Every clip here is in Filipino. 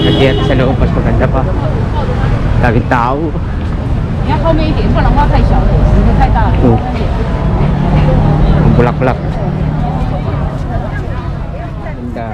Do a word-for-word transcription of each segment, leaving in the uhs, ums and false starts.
Nagyat sa loob, mas maganda pa. Daming tao. 你要后面一点，不然的话太小了，石头太大了。 嗯 Ang bulaklak. Ganda.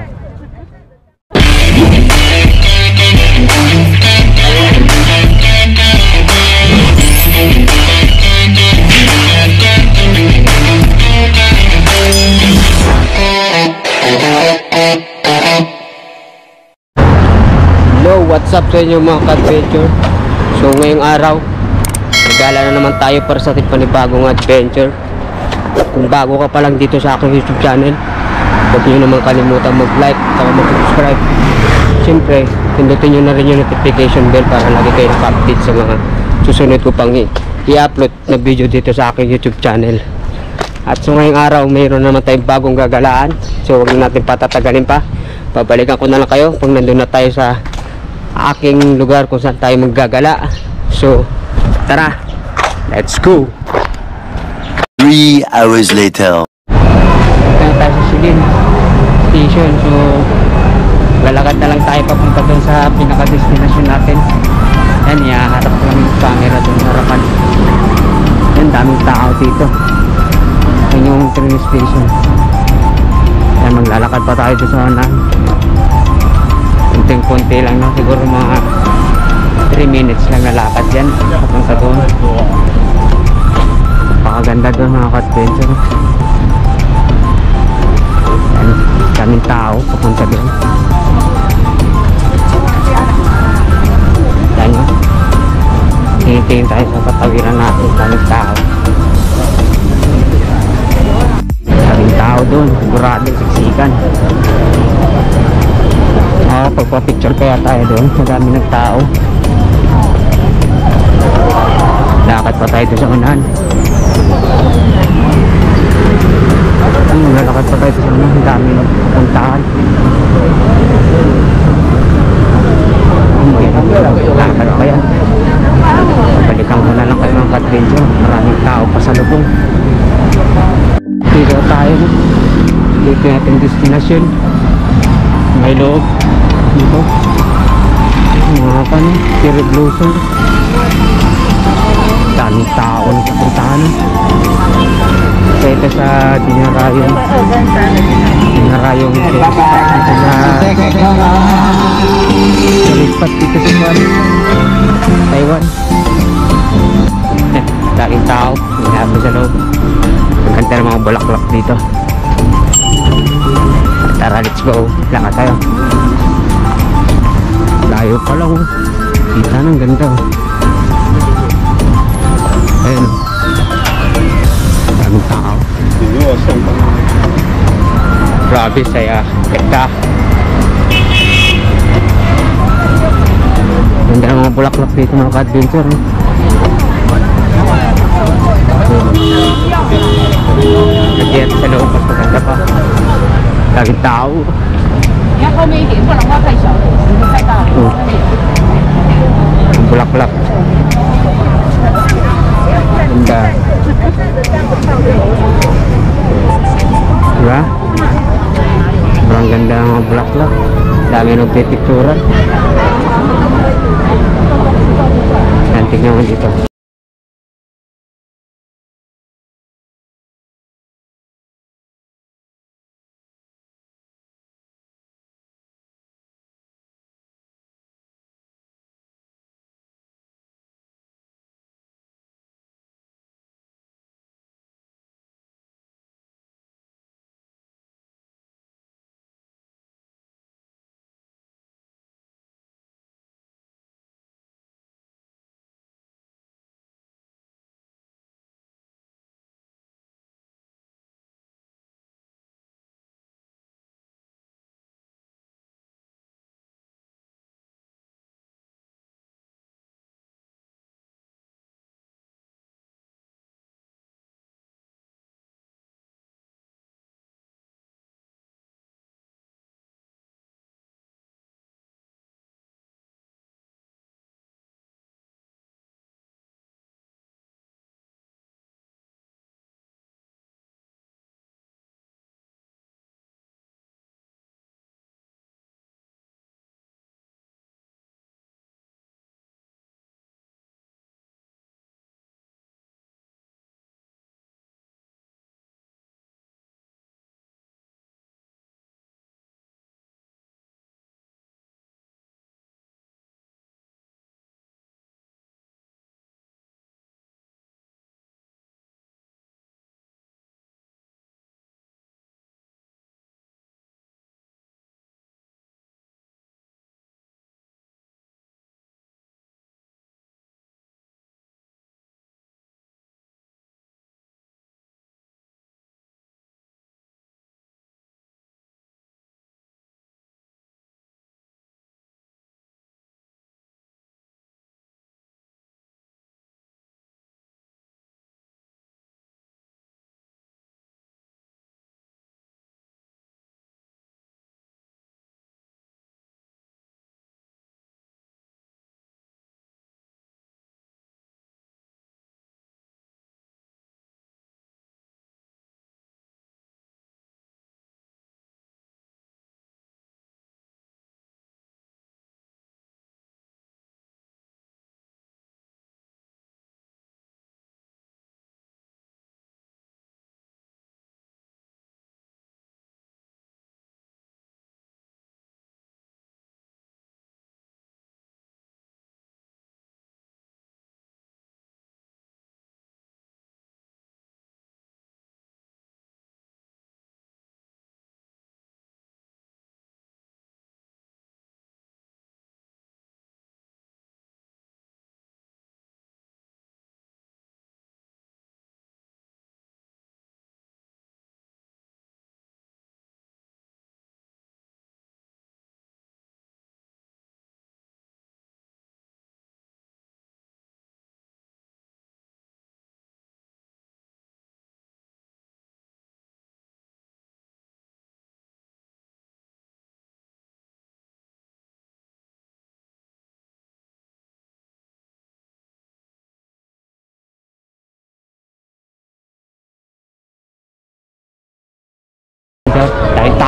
Hello, what's up sa inyo mga ka-adventure? So ngayong araw, nagala na naman tayo para sa ating panibagong adventure. Kung bago ka pa lang dito sa aking YouTube channel, huwag nyo naman kalimutan mag-like at mag-subscribe. Siyempre, pindutin nyo na rin yung notification bell para lagi kayo naka-update sa mga susunod ko pang i-upload na video dito sa aking YouTube channel. At so ngayong araw, mayroon naman tayong bagong gagalaan. So huwag natin patatagalin pa. Babalikan ko na lang kayo pag nandun na tayo sa aking lugar kung saan tayo maggagala. So tara, let's go. Three hours later. Ito na tayo sa Silin Station. So lalakad na lang tayo papunta doon sa pinaka-destination natin. Yan, ihaharap lang yung camera doon sa harapan. Yan, daming tao dito. Yan yung train station. Yan, maglalakad pa tayo doon sa unahan. Kunting-kunti lang na, siguro mga three minutes lang na lakad yan papunta doon. Napakaganda doon mga ka-adventure. Yan, daming tao papunta doon. Yan yun, tingin-tingin tayo sa patawiran natin. Daming tao, daming tao doon, sigurado siksikan. Ah, pagpa-picture kaya tayo doon, madami ng tao. Lakad pa tayo doon sa unahan. Hmm, lalakad pa tayo doon sa unahan, dami ng puntahan. Lakad pa yan. Balikan ko na lang kayo ng ka-adventure. Maraming tao pa sa lubong. Dito tayo, dito natin destination. May loob dito, mga pa no, cherry blossom. Daming tao na papuntahan. So ito sa Dinarayong Dinarayong dito sa Lipat dito sa Taiwan. Daming tao, hinahapon sa loob. Ang ganda ng mga bulaklak dito. Tara, let's go. Lakad tayo. Layo pa lang. Kita ng ganda. Ayun. Daming tao. Grabe, saya. Ganda. Ganda ng mga bulaklak dito mga ka-adventure. Nagyat sa loob, mas maganda pa. Daming tao. 你要后面一点，不然的话太小了，石头太大了。 Ang bulaklak. Ganda. Diba? Sobrang ganda ng mga bulaklak. Dami nagpipicturan. Yan, tignan mo dito.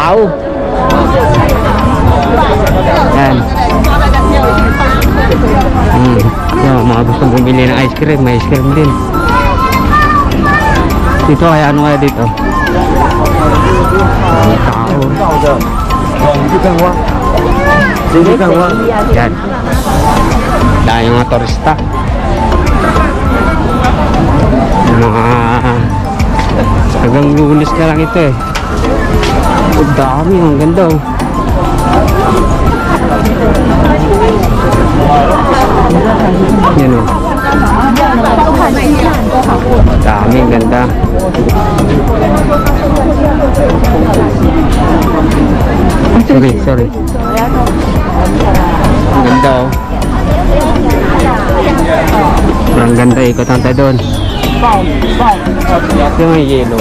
tao. Yan. Hmm. Yan, mga gustong bumili ng ice cream, may ice cream din. Dito kaya ano kaya dito? Ang tao. Yan. Dahil yung mga turista. Mga hanggang Lunes na lang ito eh. Ang dami, ang ganda oh. Yan oh. Dami, ang ganda. Sorry, sorry. Ang ganda oh. Ang ganda, ikot ang tayo doon. Ito may yellow.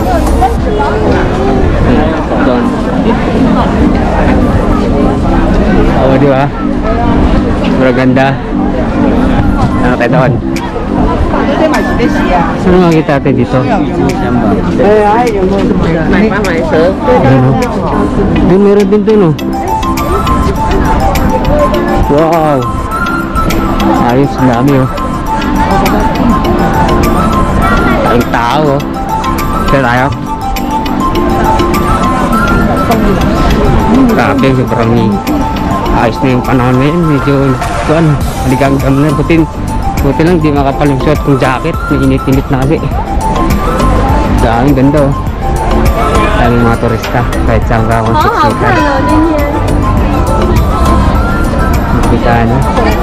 Hmm, doon. Oo, di ba? Sobrang ganda. Ano tayo doon? Saan makikita natin dito? Ano? Doon meron din doon oh. Wow! Ayos, dami oh. Ang tao oh. Saan tayo? Grabe, sobrang ayos na yung panahon na yun. Medyo kuan, ligang-gam na. Buti, buti lang di makapalusot kung jacket. Init-init na kasi. Daming ganda oh. Daming mga turista kahit saan ka kung siksikan. Kita na.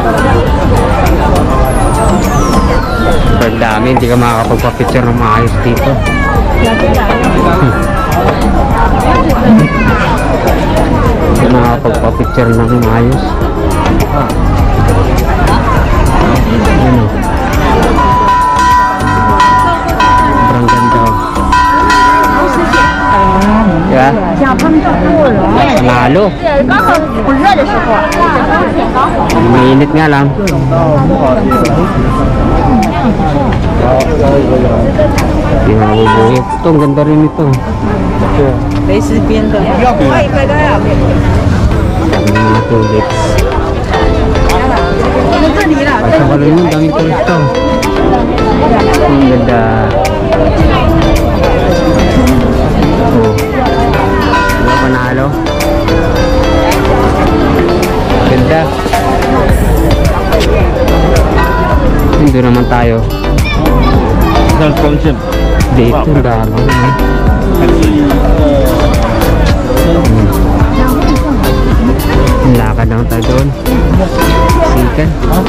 Sobrang dami, hindi ka makakapagpa-picture ng maayos dito. Hindi ka makakapagpa-picture ng maayos. Ano? Sobrang ganda. Yeah? Panalo. Mainit nga lang. Hindi mabubuhit. Ito, ang ganda rin ito. Dami mga tulips. Asa ka rin yun, daming tulips ito. Ang ganda. Oh. Diba panalo? Ganda. Dito naman tayo. Dito, ang dami. Hmm. Lakad lang tayo doon. Sikan.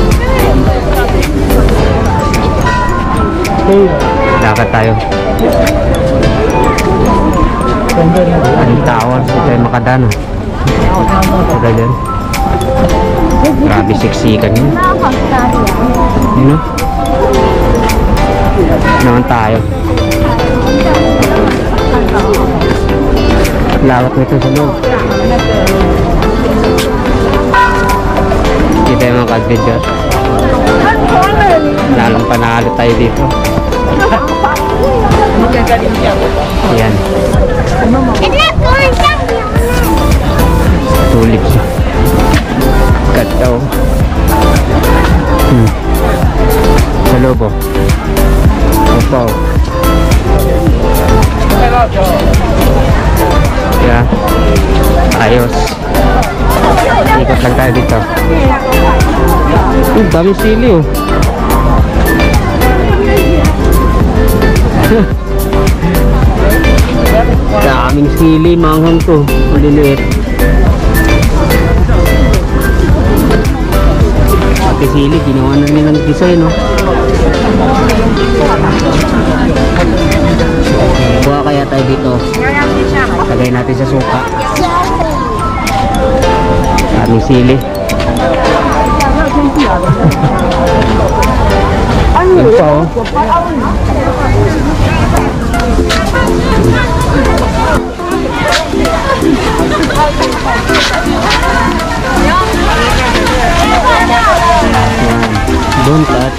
Lakad tayo. Ang tawon, hindi tayo makadano. Ito dyan. Grabe siksikan yun. Yun o. Naman tayo. Lawak nito sa loob. Hindi tayo makad-video. Lalong panalo tayo dito. Ayan. Tulips. Ganda oh. Hmm. Sa loob oh. Opo. Yeah. Ayos. Ikot lang tayo dito. Uh, daming sili oh. Daming sili, manghang to. Maliliit. Pati sili, ginawa na nilang design oh. Buha kaya tayo dito. Lagay natin sa suka. Daming sili. Ito oh. Don't touch.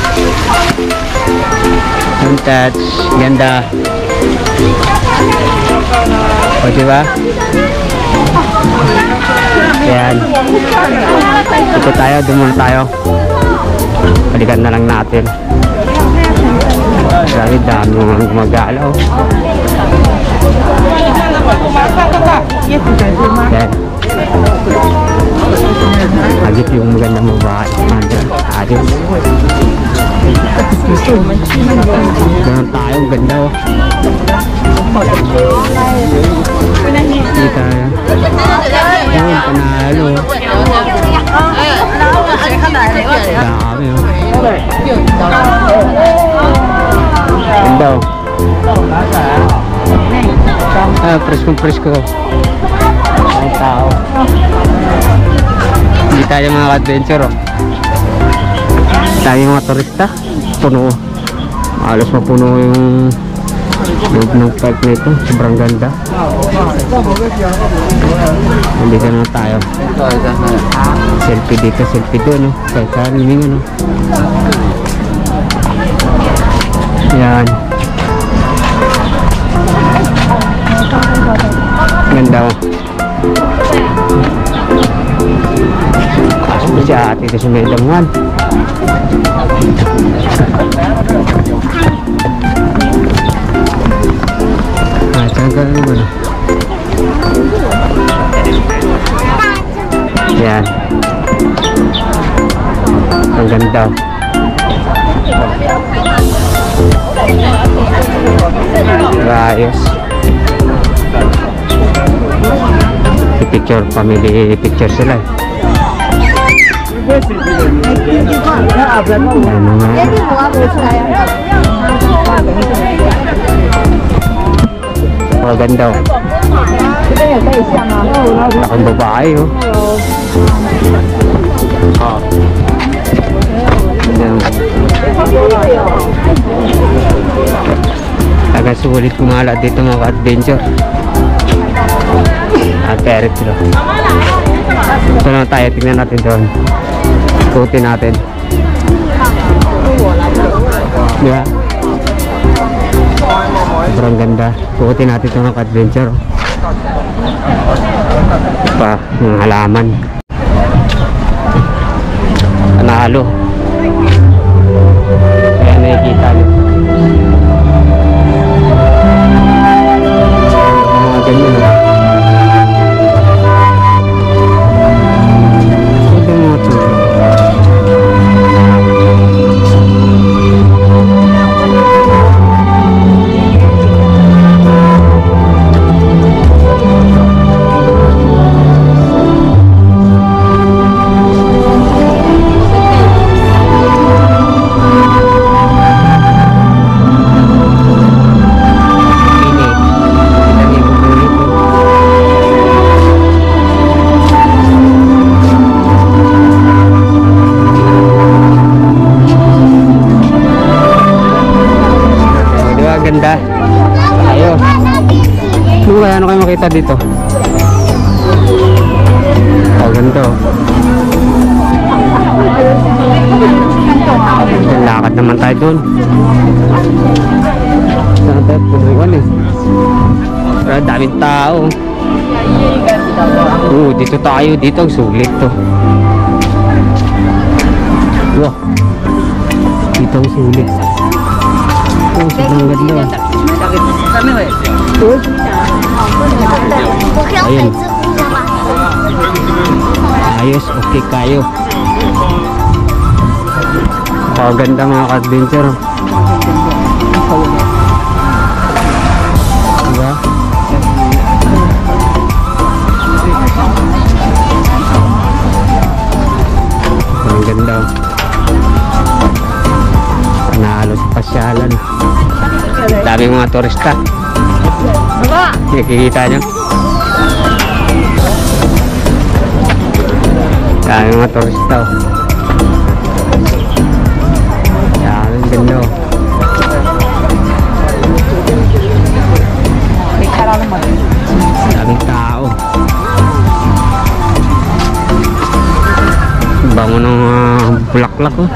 Don't touch. Ganda. O diba? Ayan. Dito tayo, doon muna tayo. Balikan na lang natin. Grabe, dami mga gumagalaw. Ayan. Agit yung maganda mabahay. Andyan. Ayos. Ganun tayo, ang ganda oh. Hindi tayo. Ayun, panalo. Dami oh. Ganda oh. Ah, presko-presko. Ay tao. Hindi tayo mga adventure oh. Dami mga turista. Puno. Halos mapuno yung loob ng park na ito. Sobrang ganda. Nandito na tayo. Selfie dito, selfie doon. No? Kahit kaliming ano. Yan. Ganda oh. Kaso si ate ito sa may damuhan. Ah, saan ka naman? Yan. Ang ganda. Ayos. Picture, family picture sila. Ano nga? Maganda oh. Laking babae oh. Oh. Agad sulit kumala dito mga adventure. At perit sila. So na tayo, tingnan natin doon. Ikutin natin. Diba? Sobrang ganda. Ikutin natin ito mga adventure. Pa, mga halaman. Panalo. Kaya nakikita nyo. Mga ganyan. Ito mga tulo. Ganda. Ayo. Ano kaya ano kayo makita dito? Oh, ganda. Lakad naman tayo doon. Saan tayo? Punuan eh. Pero daming tao. Oo, dito tayo. Dito ang sulit to. Wow. Dito ang sulit. Oh, sobrang ganda. Ayun. Ayos, okay kayo. Oh, ganda mga ka-adventure. Diba? Ang ganda. Panalo sa pasyalan. Dami mga turista. Nakikita nyo. Dami mga turista. Yan, ang ganda. Daming tao. Bango ng uh, bulaklak oh.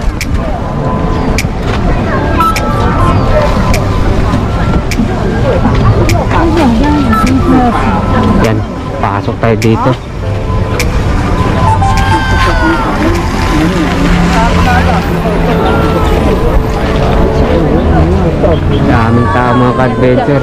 Yan, pasok tayo dito. mga ka-adventure.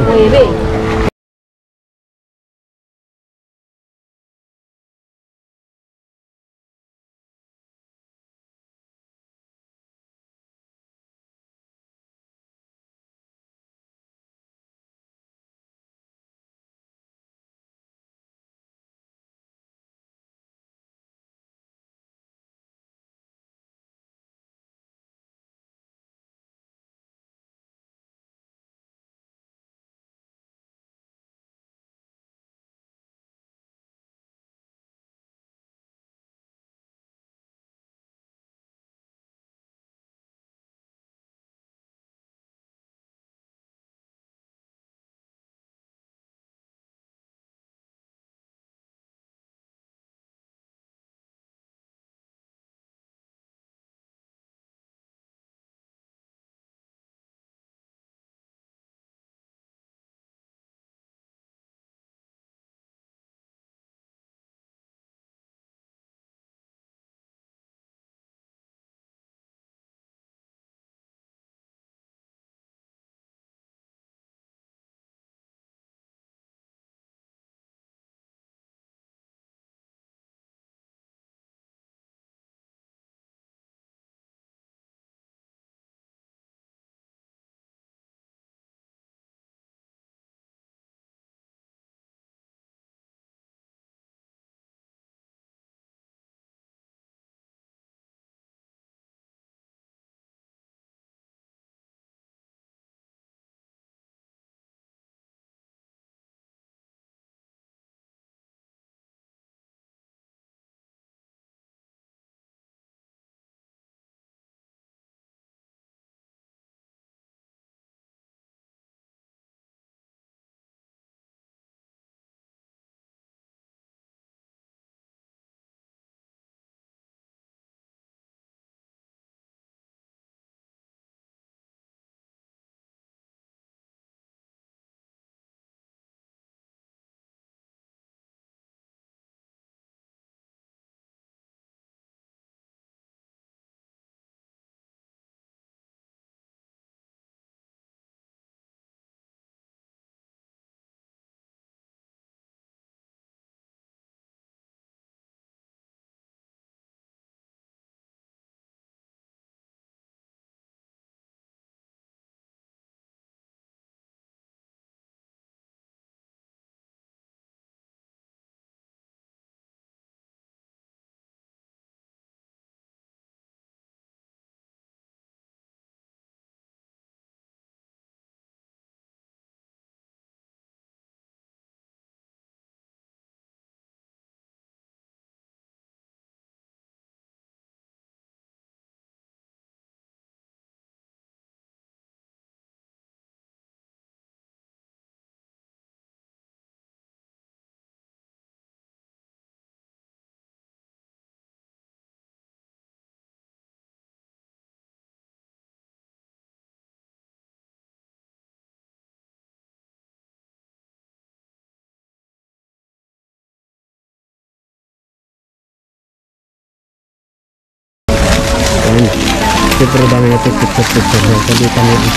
Ayan. Siyempre dami na picture-picture. So dito na yun.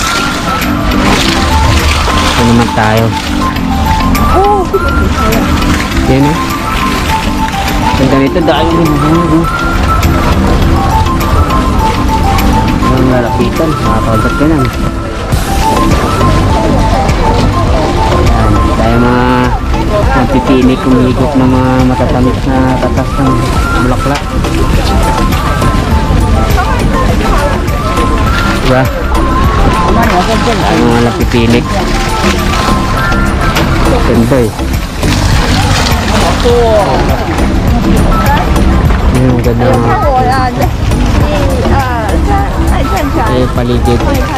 Ito naman tayo. Yan o. Ganda nito dahil yung ang lalapitan. Makakauntat ka lang. Ayan. Tayo mga magpipili kumigop ng mga matatamis na tatas ng bulaklak. Diba? Ang mga napipilik. Ganda eh. Yung ganda mga eh, paligid.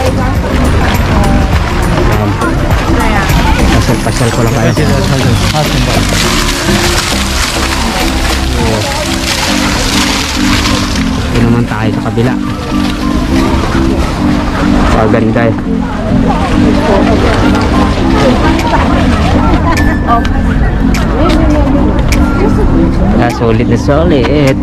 Pasal-pasal ko lang kayo. Ito naman tayo sa kabila. Paganda eh. Ah, solid na solid.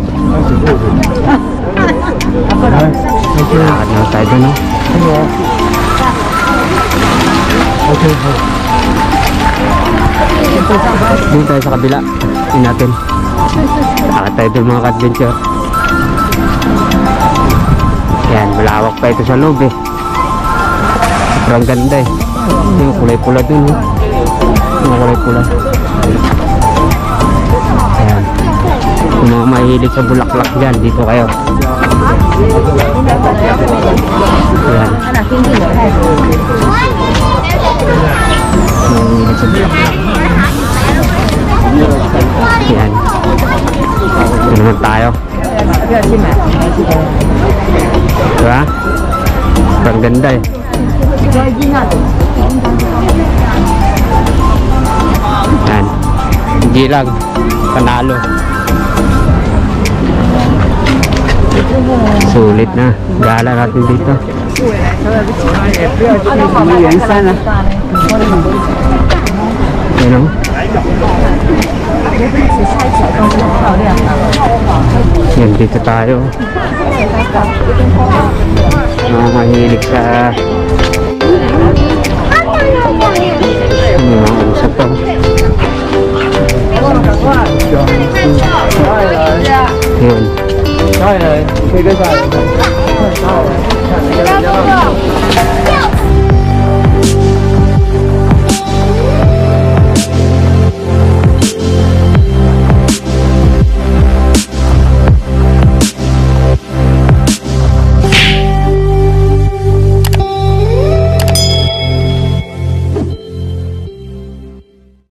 Lakad na tayo doon, no? Okay, okay. Doon tayo sa kabila. Tingnan natin. Akit tayo doon mga ka-adventure. Yan, malawak pa ito sa loob eh. Sobrang ganda eh. Yung kulay pula dun eh. Yung kulay pula. Ayan. Kung mga mahilig sa bulaklak dyan, dito kayo. Ayan. Mahilig sa bulaklak. Ayan. Ito naman tayo. Diba? Sobrang ganda eh. Yan. Hindi lang. Panalo. Sulit na. Gala natin dito. Yan o. Yan, dito tayo. Mga mahilig sa mga usap to. Yun. Rồi rồi, khi cái sao?